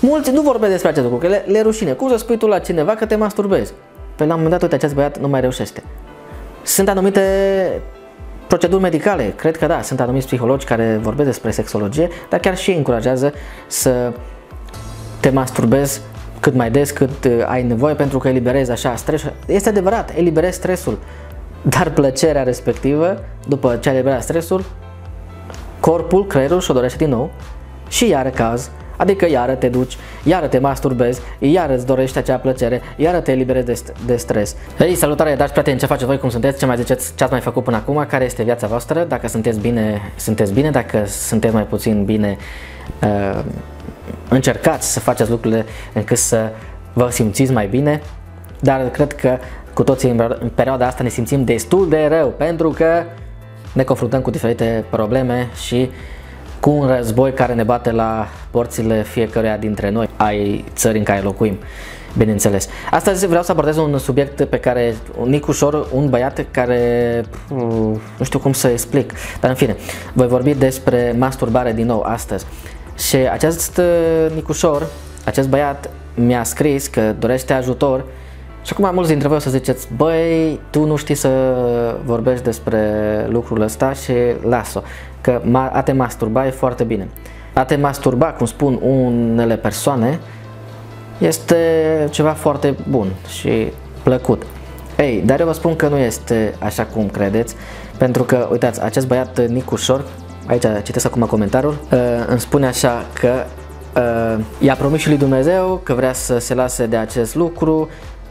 Mulți nu vorbesc despre acest lucru, că le rușine. Cum să spui tu la cineva că te masturbezi? Păi la un moment dat, uite, acest băiat nu mai reușește. Sunt anumite proceduri medicale, cred că da, sunt anumiți psihologi care vorbesc despre sexologie, dar chiar și ei încurajează să te masturbezi cât mai des, cât ai nevoie, pentru că eliberezi așa stres. Este adevărat, eliberezi stresul, dar plăcerea respectivă, după ce ai eliberat stresul, corpul, creierul și-o dorește din nou și iară caz, adică iară te duci, iară te masturbezi, iară îți dorești acea plăcere, iară te eliberezi de stres. Hei, salutare, dragi prieteni, ce faceți voi, cum sunteți, ce mai ziceți, ce ați mai făcut până acum, care este viața voastră, dacă sunteți bine, dacă sunteți mai puțin bine, încercați să faceți lucrurile încât să vă simțiți mai bine, dar cred că cu toții în perioada asta ne simțim destul de rău, pentru că ne confruntăm cu diferite probleme și cu un război care ne bate la porțile fiecăruia dintre noi, ai țării în care locuim, bineînțeles. Astăzi vreau să abordez un subiect pe care, un mic ușor, un băiat care, nu știu cum să explic, dar în fine, voi vorbi despre masturbare din nou astăzi. Și acest nicușor, acest băiat mi-a scris că dorește ajutor și acum mulți dintre voi o să ziceți, băi, tu nu știi să vorbești despre lucrul ăsta și las-o, că a te masturba e foarte bine. A te masturba, cum spun unele persoane, este ceva foarte bun și plăcut. Ei, dar eu vă spun că nu este așa cum credeți, pentru că, uitați, acest băiat nicușor, aici citesc acum comentariul, îmi spune așa că i-a promis și lui Dumnezeu că vrea să se lase de acest lucru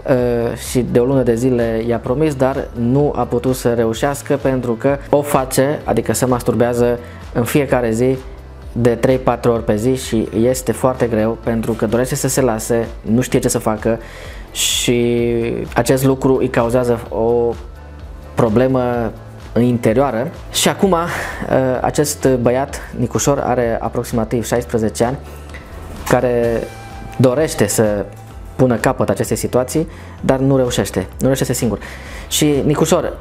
și de o lună de zile i-a promis, dar nu a putut să reușească pentru că o face, adică se masturbează în fiecare zi de 3-4 ori pe zi și este foarte greu pentru că dorește să se lase, nu știe ce să facă și acest lucru îi cauzează o problemă interioară. Și acum acest băiat nicușor are aproximativ 16 ani, care dorește să pună capăt acestei situații, dar nu reușește singur. Și nicușor,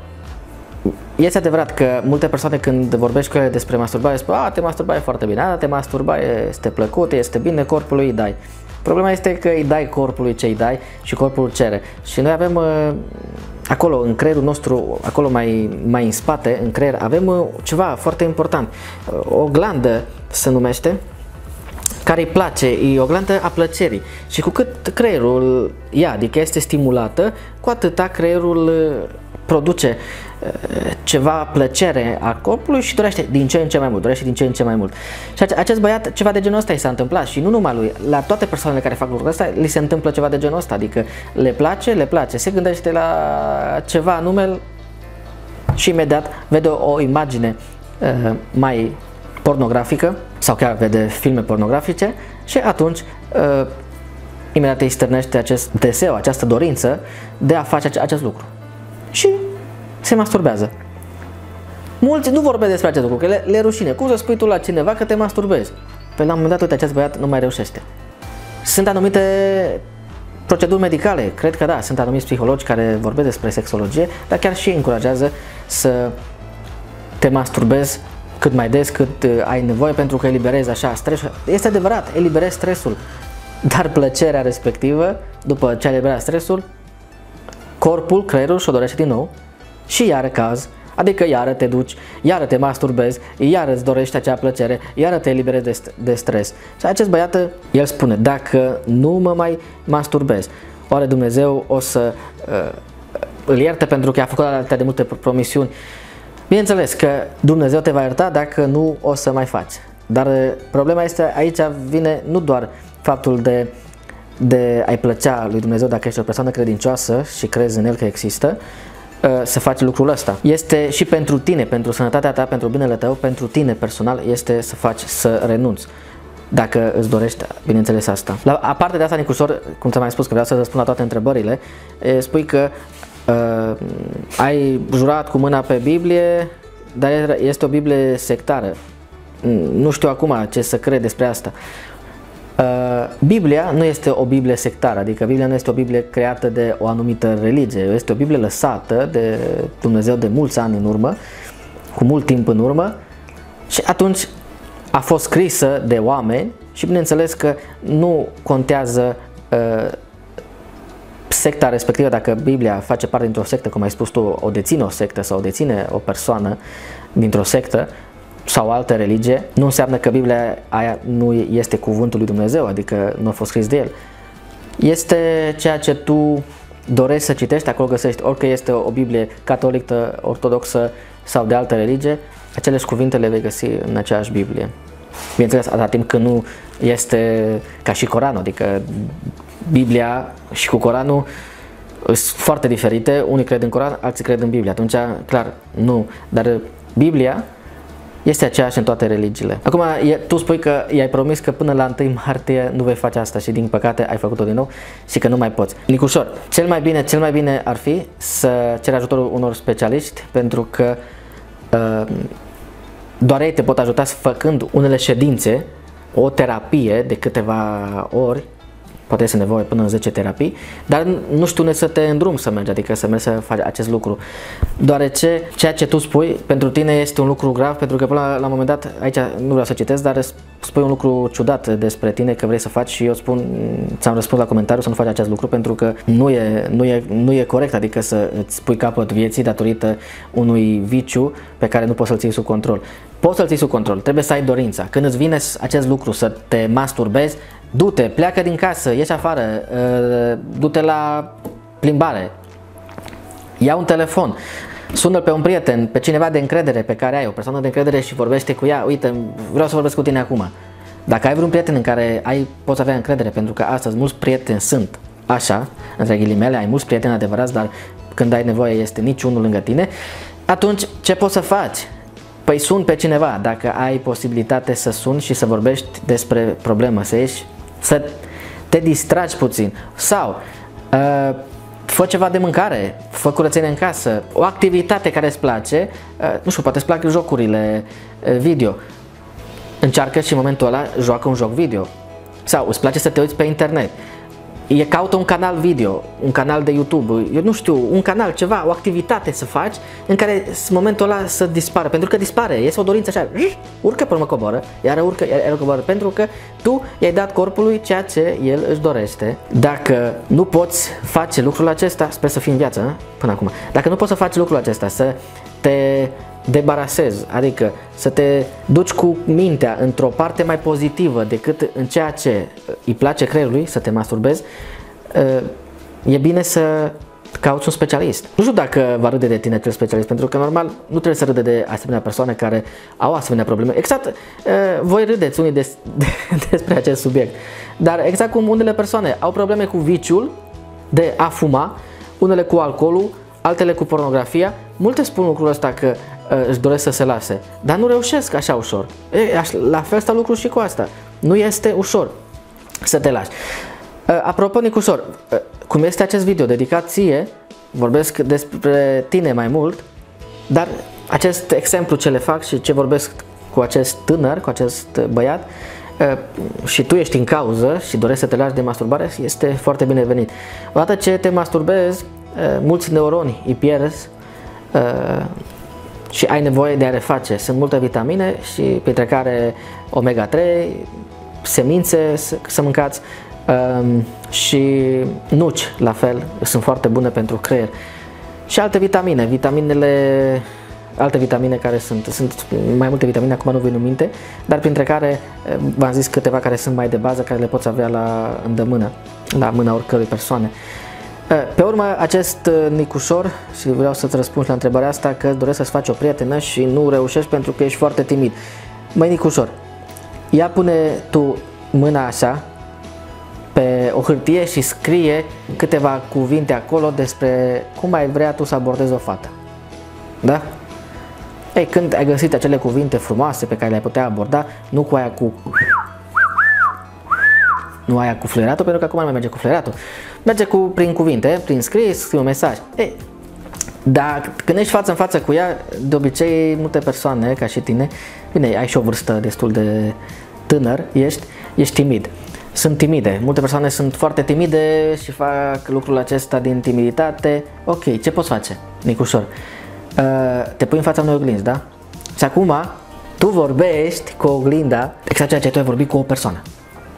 este adevărat că multe persoane când vorbești cu ele despre masturbare spun, a, te masturba e foarte bine, a, te masturba este plăcut, este bine, corpului îi dai. Problema este că îi dai corpului ce îi dai și corpul cere. Și noi avem acolo în creierul nostru, acolo mai în spate, în creier, avem ceva foarte important. O glandă se numește, care îi place, e o glandă a plăcerii. Și cu cât creierul ea, adică este stimulată, cu atâta creierul produce ceva plăcere a corpului și dorește din ce în ce mai mult, Și acest băiat, ceva de genul ăsta i s-a întâmplat și nu numai lui, la toate persoanele care fac lucrul ăsta, li se întâmplă ceva de genul ăsta, adică le place, se gândește la ceva anume și imediat vede o imagine mai pornografică sau chiar vede filme pornografice și atunci imediat îi stârnește acest deseu, această dorință de a face acest lucru și se masturbează. Mulți nu vorbesc despre acest lucru, că le rușine. Cum să spui tu la cineva că te masturbezi? Păi la un moment dat, uite, acest băiat nu mai reușește. Sunt anumite proceduri medicale, cred că da, sunt anumiți psihologi care vorbesc despre sexologie, dar chiar și ei încurajează să te masturbezi cât mai des, cât ai nevoie, pentru că eliberezi așa stres. Este adevărat, eliberezi stresul, dar plăcerea respectivă, după ce ai eliberat stresul, corpul, creierul și-o dorește din nou și iară caz, adică iară te duci, iară te masturbezi, iară îți dorești acea plăcere, iară te eliberezi de stres. Și acest băiat, el spune, dacă nu mă mai masturbez, oare Dumnezeu o să îl ierte pentru că a făcut atâtea de multe promisiuni? Bineînțeles că Dumnezeu te va ierta dacă nu o să mai faci. Dar problema este, aici vine nu doar faptul de a-i plăcea lui Dumnezeu dacă ești o persoană credincioasă și crezi în El că există, să faci lucrul ăsta. Este și pentru tine, pentru sănătatea ta, pentru binele tău, pentru tine personal, este să renunți. Dacă îți dorești, bineînțeles, asta. Aparte de asta, nicușor, cum ți-am mai spus că vreau să răspund la toate întrebările, spui că ai jurat cu mâna pe Biblie, dar este o Biblie sectară. Nu știu acum ce să cred despre asta. Biblia nu este o Biblie sectară, adică Biblia nu este o Biblie creată de o anumită religie, este o Biblie lăsată de Dumnezeu de mulți ani în urmă, cu mult timp în urmă, și atunci a fost scrisă de oameni și bineînțeles că nu contează secta respectivă, dacă Biblia face parte dintr-o sectă, cum ai spus tu, o deține o sectă sau o deține o persoană dintr-o sectă sau altă religie, nu înseamnă că Biblia aia nu este cuvântul lui Dumnezeu, adică nu a fost scris de el. Este ceea ce tu dorești să citești, acolo găsești, orică este o Biblie catolică, ortodoxă sau de altă religie, aceleși cuvinte le vei găsi în aceeași Biblie. Bineînțeles, atâta timp când nu este ca și Coranul, adică Biblia și cu Coranul sunt foarte diferite, unii cred în Coran, alții cred în Biblie, atunci, clar, nu, dar Biblia este aceeași în toate religiile. Acum, tu spui că i-ai promis că până la 1 martie nu vei face asta și din păcate ai făcut-o din nou și că nu mai poți. Nicușor, cel mai bine ar fi să ceri ajutorul unor specialiști, pentru că doar ei te pot ajuta făcând unele ședințe, o terapie de câteva ori, poate este nevoie până în 10 terapii, dar nu știu unde să te îndrumi să mergi, adică să mergi să faci acest lucru. Deoarece ceea ce tu spui pentru tine este un lucru grav, pentru că până la un moment dat, aici nu vreau să citesc, dar spui un lucru ciudat despre tine că vrei să faci și eu spun, ți-am răspuns la comentariu să nu faci acest lucru, pentru că nu e corect, adică să îți pui capăt vieții datorită unui viciu pe care nu poți să-l ții sub control. Poți să-l ții sub control, trebuie să ai dorința. Când îți vine acest lucru să te masturbezi, du-te, pleacă din casă, ieși afară, du-te la plimbare, ia un telefon, sună-l pe un prieten, pe cineva de încredere pe care ai, o persoană de încredere și vorbește cu ea, uite, vreau să vorbesc cu tine acum. Dacă ai vreun prieten în care poți avea încredere, pentru că astăzi mulți prieteni sunt așa, între ghilimele, ai mulți prieteni adevărați, dar când ai nevoie este niciunul lângă tine, atunci ce poți să faci? Păi sun pe cineva, dacă ai posibilitate să suni și să vorbești despre problemă, să ieși, să te distragi puțin sau fă ceva de mâncare, fă curățenie în casă, o activitate care îți place, nu știu, poate îți plac jocurile video, încearcă și în momentul ăla joacă un joc video sau îți place să te uiți pe internet. Caută un canal video, un canal de YouTube, eu nu știu, un canal, ceva, o activitate să faci în care în momentul ăla să dispară, pentru că dispare, este o dorință așa, urcă până coboară, iar urcă, iar coboară, pentru că tu i-ai dat corpului ceea ce el își dorește. Dacă nu poți face lucrul acesta, sper să fii în viață până acum, dacă nu poți să faci lucrul acesta, să te debarasezi, adică să te duci cu mintea într-o parte mai pozitivă decât în ceea ce îi place creierului, să te masturbezi, e bine să cauți un specialist. Nu știu dacă va râde de tine acel specialist, pentru că normal nu trebuie să râde de asemenea persoane care au asemenea probleme. Exact, voi râdeți unii despre acest subiect, dar exact cum unele persoane au probleme cu viciul de a fuma, unele cu alcoolul, altele cu pornografia, multe spun lucrul ăsta că își doresc să se lase, dar nu reușesc așa ușor. La fel stau lucrul și cu asta. Nu este ușor să te lași. Apropo, Nicușor, cum este acest video dedicat ție, vorbesc despre tine mai mult, dar acest exemplu ce le fac și ce vorbesc cu acest tânăr, cu acest băiat, și tu ești în cauză și dorești să te lași de masturbare, este foarte binevenit. Odată ce te masturbezi, mulți neuroni îi pierzi și ai nevoie de a reface. Sunt multe vitamine și printre care omega-3, semințe să mâncați și nuci, la fel, sunt foarte bune pentru creier. Și alte vitamine, alte vitamine care sunt mai multe vitamine, acum nu vin în minte, dar printre care v-am zis câteva care sunt mai de bază, care le poți avea la îndemână, la mâna oricărei persoane. Pe urmă, acest Nicușor, și vreau să-ți răspund la întrebarea asta, că doresc să-ți faci o prietenă și nu reușești pentru că ești foarte timid. Măi, Nicușor, ia pune tu mâna așa pe o hârtie și scrie câteva cuvinte acolo despre cum ai vrea tu să abordezi o fată. Da? Ei, când ai găsit acele cuvinte frumoase pe care le-ai putea aborda, nu cu aia cu... Nu aia cu fluieratul, pentru că acum nu mai merge cu fluieratul. Merge prin cuvinte, prin scris, scrie un mesaj. Ei, dar când ești față în față cu ea, de obicei multe persoane, ca și tine, bine, ai și o vârstă destul de tânăr, ești timid. Sunt timide. Multe persoane sunt foarte timide și fac lucrul acesta din timiditate. Ok, ce poți face, Nicușor? Te pui în fața unei oglinzi, da? Și acum tu vorbești cu oglinda exact ceea ce tu ai vorbit cu o persoană.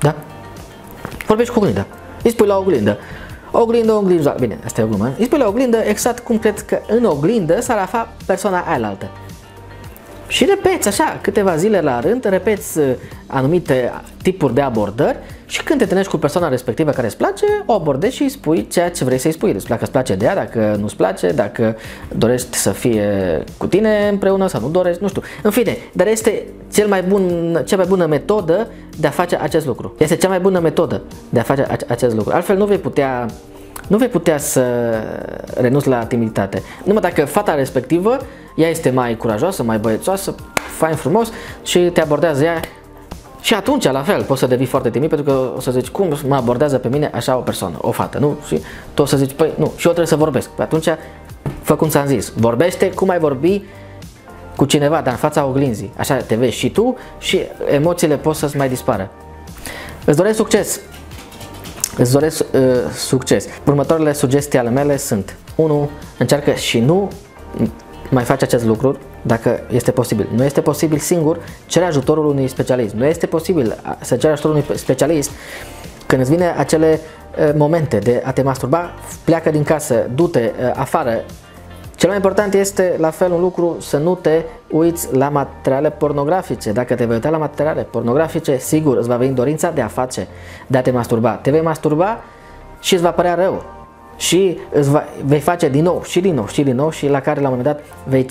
Da? Vorbești cu oglinda. Îi spui la oglindă. Oglindă, bine, asta e o glumă. Îi spui la oglindă exact cum crezi că în oglindă s-ar afla persoana aia. Și repeți așa câteva zile la rând, repeți anumite tipuri de abordări și când te întâlnești cu persoana respectivă care îți place, o abordezi și îi spui ceea ce vrei să-i spui. Dacă îți place de ea, dacă nu-ți place, dacă dorești să fie cu tine împreună sau nu dorești, nu știu. În fine, dar este cea mai bună metodă de a face acest lucru. Este cea mai bună metodă de a face acest lucru. Altfel nu vei putea să renunți la timiditate. Numai dacă fata respectivă, ea este mai curajoasă, mai băiețoasă, fain frumos și te abordează ea și atunci la fel poți să devii foarte timid pentru că o să zici cum mă abordează pe mine așa o persoană, o fată, nu? Și tu o să zici, păi nu, și eu trebuie să vorbesc. Păi atunci, fă cum ți-am zis, vorbește cum ai vorbi cu cineva, dar în fața oglinzii. Așa te vezi și tu și emoțiile pot să-ți mai dispară. Îți doresc succes! Îți doresc succes. Următoarele sugestii ale mele sunt: 1. Încearcă și nu mai faci acest lucru dacă este posibil. Nu este posibil singur, cere ajutorul unui specialist. Nu este posibil să ceri ajutorul unui specialist când îți vine acele momente de a te masturba, pleacă din casă, du-te afară. Cel mai important este, la fel, un lucru, să nu te uiți la materiale pornografice. Dacă te vei uita la materiale pornografice, sigur îți va veni dorința de a te masturba. Te vei masturba și îți va părea rău. Și vei face din nou și din nou și din nou și la care la un moment dat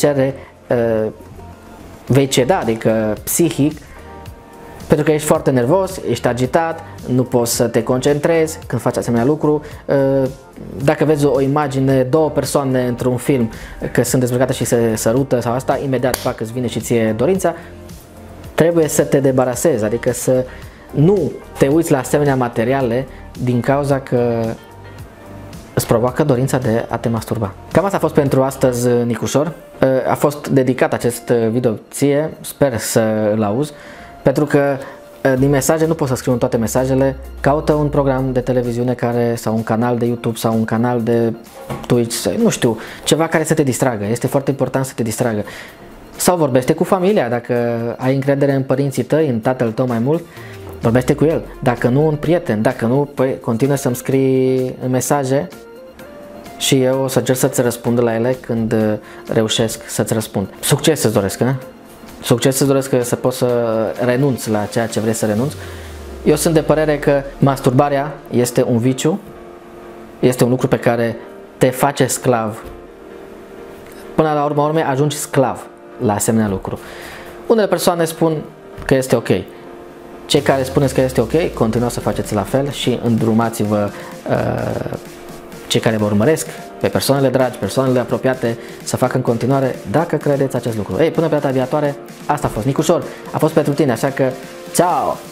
vei ceda, adică psihic, pentru că ești foarte nervos, ești agitat, nu poți să te concentrezi când faci asemenea lucru. Dacă vezi o imagine, două persoane într-un film că sunt dezbrăcate și se sărută sau asta, imediat îți vine și ție dorința. Trebuie să te debarasezi, adică să nu te uiți la asemenea materiale din cauza că îți provoacă dorința de a te masturba. Cam asta a fost pentru astăzi, Nicușor. A fost dedicat acest video ție, sper să îl auzi, pentru că din mesaje nu pot să scriu în toate mesajele. Caută un program de televiziune sau un canal de YouTube sau un canal de Twitch, nu știu, ceva care să te distragă. Este foarte important să te distragă. Sau vorbește cu familia, dacă ai încredere în părinții tăi, în tatăl tău mai mult, vorbește cu el. Dacă nu, un prieten. Dacă nu, păi continuă să-mi scrii mesaje și eu o să încerc să-ți răspund la ele când reușesc să-ți răspund. Succes îți doresc, ne? Succes îți doresc, să poți să renunți la ceea ce vrei să renunți. Eu sunt de părere că masturbarea este un viciu, este un lucru pe care te face sclav. Până la urma urmei ajungi sclav la asemenea lucru. Unele persoane spun că este ok. Cei care spuneți că este ok, continuați să faceți la fel și îndrumați-vă cei care vă urmăresc, pe persoanele dragi, persoanele apropiate, să facă în continuare dacă credeți acest lucru. Ei, până pe data viitoare, asta a fost. Nicușor a fost pentru tine, așa că, ceau!